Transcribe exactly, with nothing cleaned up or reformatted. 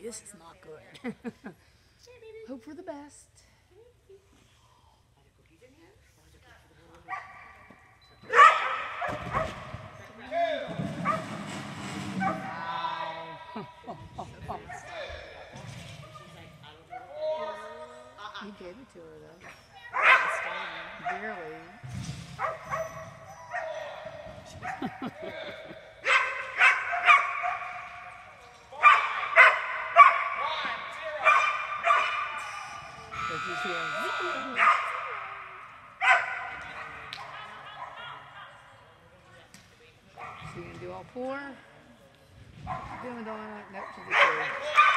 this is not good. Hope for the best. He gave it to her though. Barely. But you hear so you can do all four. Doing the nope to the three.